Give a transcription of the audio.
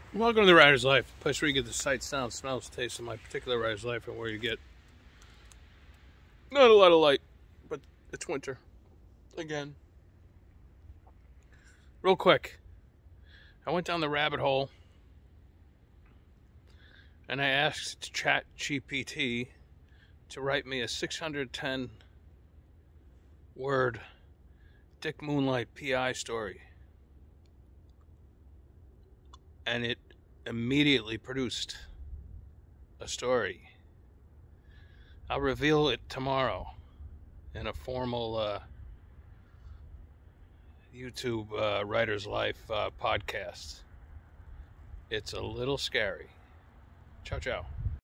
Welcome to the writer's life, a place where you get the sight, sound, smells, taste of my particular writer's life, and where you get not a lot of light, but it's winter again. Real quick, I went down the rabbit hole and I asked Chat GPT to write me a 610 word Dick Moonlight PI story. And it immediately produced a story. I'll reveal it tomorrow in a formal YouTube Writer's Life podcast. It's a little scary. Ciao, ciao.